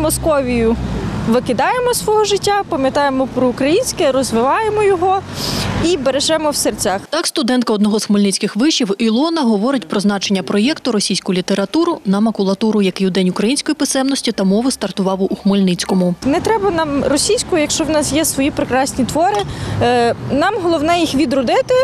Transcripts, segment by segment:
Московію викидаємо свого життя, пам'ятаємо про українське, розвиваємо його і бережемо в серцях. Так, студентка одного з хмельницьких вишів Ілона говорить про значення проєкту «Російську літературу на макулатуру», який у День української писемності та мови стартував у Хмельницькому. Не треба нам російську, якщо в нас є свої прекрасні твори. Нам головне їх відродити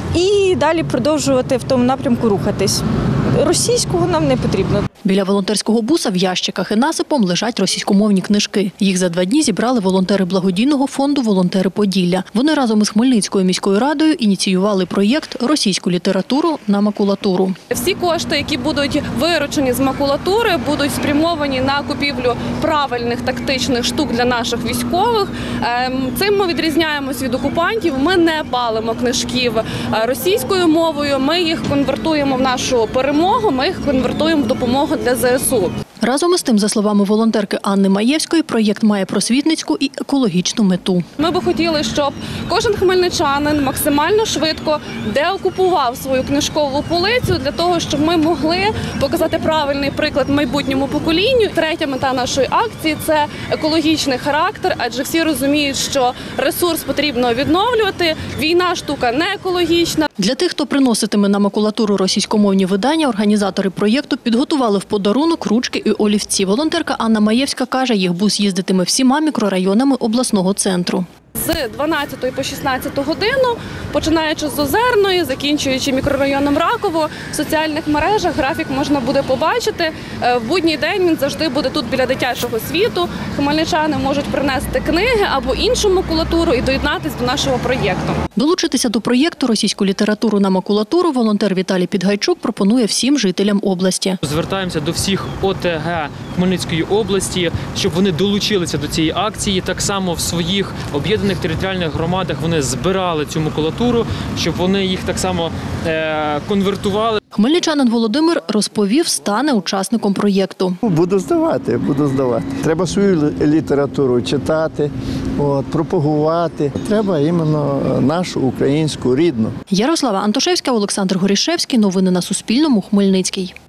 і далі продовжувати в тому напрямку рухатись. Російського нам не потрібно. Біля волонтерського буса в ящиках і насипом лежать російськомовні книжки. Їх за 2 дні зібрали волонтери благодійного фонду «Волонтери Поділля». Вони разом із Хмельницькою міською радою ініціювали проєкт «Російську літературу на макулатуру». Всі кошти, які будуть виручені з макулатури, будуть спрямовані на купівлю правильних тактичних штук для наших військових. Цим ми відрізняємось від окупантів. Ми не палимо книжків російською мовою, ми їх конвертуємо в нашу перемогу, ми їх конвертуємо в допомогу для ЗСУ. Разом із тим, за словами волонтерки Анни Маєвської, проєкт має просвітницьку і екологічну мету. Ми би хотіли, щоб кожен хмельничанин максимально швидко деокупував свою книжкову полицю для того, щоб ми могли показати правильний приклад майбутньому поколінню. Третя мета нашої акції – це екологічний характер, адже всі розуміють, що ресурс потрібно відновлювати, війна – штука не екологічна. Для тих, хто приноситиме на макулатуру російськомовні видання, організатори проєкту підготували в подарунок ручки і олівці. Волонтерка Анна Маєвська каже, їх бус їздитиме всіма мікрорайонами обласного центру. З 12 по 16 годину, починаючи з Озерної, закінчуючи мікрорайоном Раково, в соціальних мережах графік можна буде побачити. В будній день він завжди буде тут біля дитячого світу. Хмельничани можуть принести книги або іншу макулатуру і доєднатися до нашого проєкту. Долучитися до проєкту «Російську літературу на макулатуру» волонтер Віталій Підгайчук пропонує всім жителям області. Звертаємося до всіх ОТГ Хмельницької області, щоб вони долучилися до цієї акції. Так само в своїх об'єднаних територіальних громадах вони збирали цю макулатуру, щоб вони їх так само конвертували. Хмельничанин Володимир розповів, стане учасником проєкту. Буду здавати. Треба свою літературу читати, пропагувати. Треба іменно нашу українську, рідну. Ярослава Антошевська, Олександр Горішевський. Новини на Суспільному. Хмельницький.